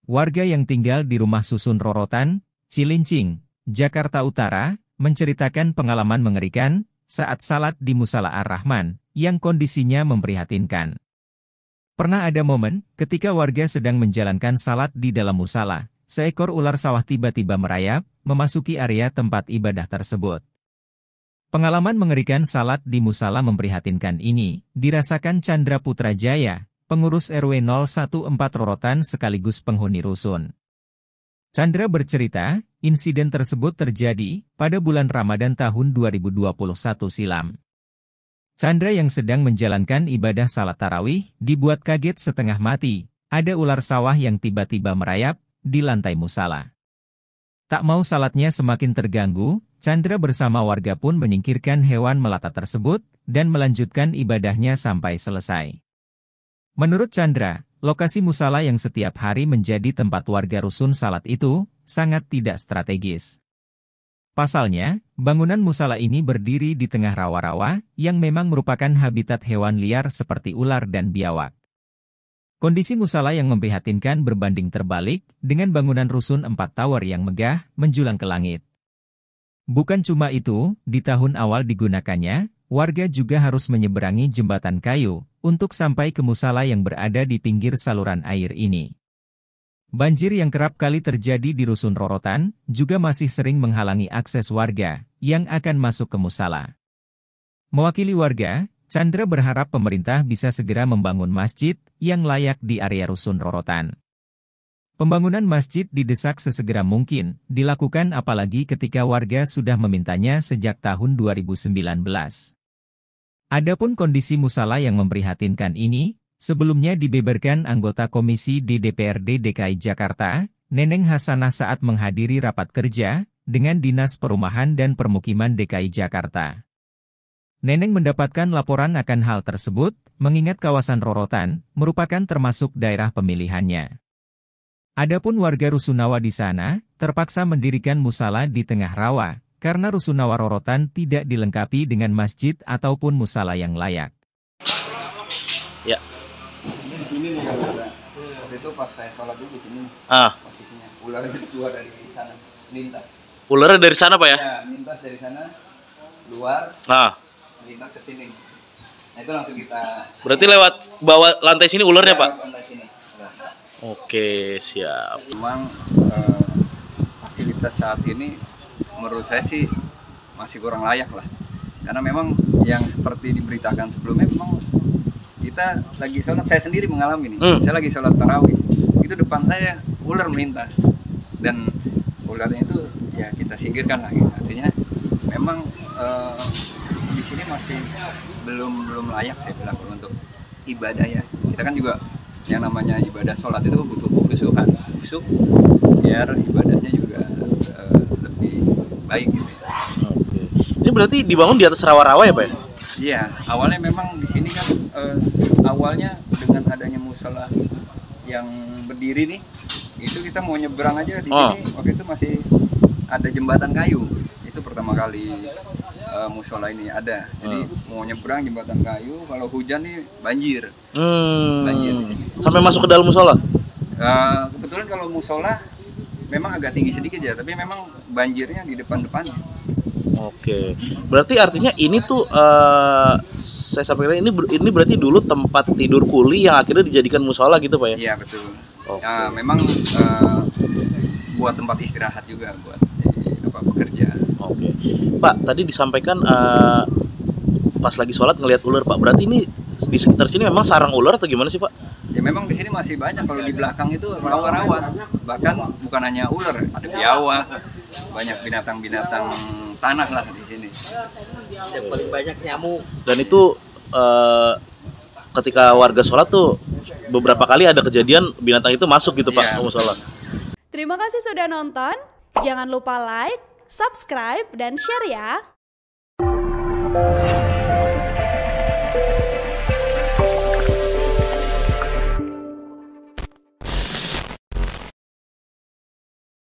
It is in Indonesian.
warga yang tinggal di rumah susun Rorotan, Cilincing, Jakarta Utara, menceritakan pengalaman mengerikan saat salat di Musala Ar-Rahman, yang kondisinya memprihatinkan. Pernah ada momen ketika warga sedang menjalankan salat di dalam musala, seekor ular sawah tiba-tiba merayap, memasuki area tempat ibadah tersebut. Pengalaman mengerikan salat di musala memprihatinkan ini, dirasakan Chandra Putrajaya, pengurus RW 014 Rorotan sekaligus penghuni rusun. Chandra bercerita, insiden tersebut terjadi pada bulan Ramadan tahun 2021 silam. Chandra yang sedang menjalankan ibadah salat tarawih, dibuat kaget setengah mati, ada ular sawah yang tiba-tiba merayap di lantai musala. Tak mau salatnya semakin terganggu, Chandra bersama warga pun menyingkirkan hewan melata tersebut, dan melanjutkan ibadahnya sampai selesai. Menurut Chandra, lokasi musala yang setiap hari menjadi tempat warga rusun salat itu, sangat tidak strategis. Pasalnya, bangunan musala ini berdiri di tengah rawa-rawa, yang memang merupakan habitat hewan liar seperti ular dan biawak. Kondisi musala yang memprihatinkan berbanding terbalik, dengan bangunan rusun 4 tower yang megah, menjulang ke langit. Bukan cuma itu, di tahun awal digunakannya, warga juga harus menyeberangi jembatan kayu, untuk sampai ke musala yang berada di pinggir saluran air ini. Banjir yang kerap kali terjadi di rusun Rorotan, juga masih sering menghalangi akses warga, yang akan masuk ke musala. Mewakili warga, Chandra berharap pemerintah bisa segera membangun masjid, yang layak di area rusun Rorotan. Pembangunan masjid didesak sesegera mungkin, dilakukan apalagi ketika warga sudah memintanya sejak tahun 2019. Adapun kondisi musala yang memprihatinkan ini, sebelumnya dibeberkan anggota komisi di DPRD DKI Jakarta, Neneng Hasanah saat menghadiri rapat kerja, dengan Dinas Perumahan dan Permukiman DKI Jakarta. Neneng mendapatkan laporan akan hal tersebut, mengingat kawasan Rorotan, merupakan termasuk daerah pemilihannya. Adapun warga Rusunawa di sana, terpaksa mendirikan musala di tengah rawa, karena Rusunawa Rorotan tidak dilengkapi dengan masjid ataupun musala yang layak. Ya. Ini di sini nih kalau ada. Waktu itu pas saya sholat dulu di sini. Posisinya. Ular itu keluar dari sana, lintas. Ularnya dari sana, Pak ya? Ya, lintas dari sana, luar, lintas ke sini. Nah itu langsung kita. Berarti lewat bawah lantai sini ularnya, Pak? Lantai sini. Oke, siap. Memang fasilitas saat ini menurut saya sih masih kurang layak lah. Karena memang yang seperti diberitakan sebelumnya memang kita lagi sholat, saya sendiri mengalami nih. Saya lagi sholat tarawih, itu depan saya ular melintas. Dan ularnya itu ya kita singkirkan lagi. Artinya memang di sini masih belum layak saya bilang untuk ibadah ya. Kita kan juga yang namanya ibadah sholat itu butuh khusyukan, khusyuk biar ibadahnya juga lebih baik gitu ya. Oke. Ini berarti dibangun di atas rawa-rawa ya, Pak ya? Iya, awalnya memang di sini kan awalnya dengan adanya musala yang berdiri nih, itu kita mau nyebrang aja di sini waktu itu masih ada jembatan kayu. Itu pertama kali musola ini ada. Jadi mau nyebrang jembatan kayu, kalau hujan nih banjir. Banjir di sini. Sampai masuk ke dalam musola? Kebetulan kalau musola memang agak tinggi sedikit ya, tapi memang banjirnya di depan-depannya. Oke. Berarti artinya ini tuh saya sampaikan ini berarti dulu tempat tidur kuli yang akhirnya dijadikan musola gitu, Pak ya? Iya, betul. Oke. Memang buat tempat istirahat juga buat pekerja. Oke. Pak, tadi disampaikan pas lagi sholat ngelihat ular, Pak. Berarti ini di sekitar sini memang sarang ular atau gimana sih, Pak? Ya memang di sini masih banyak, kalau di belakang itu rawa-rawa. Bahkan bukan hanya ular, ada biawak, banyak binatang-binatang tanah lah di sini. Yang paling banyak nyamuk. Dan itu ketika warga sholat tuh beberapa kali ada kejadian binatang itu masuk gitu, Pak, ke musola. Terima kasih sudah nonton. Jangan lupa like, subscribe, dan share ya.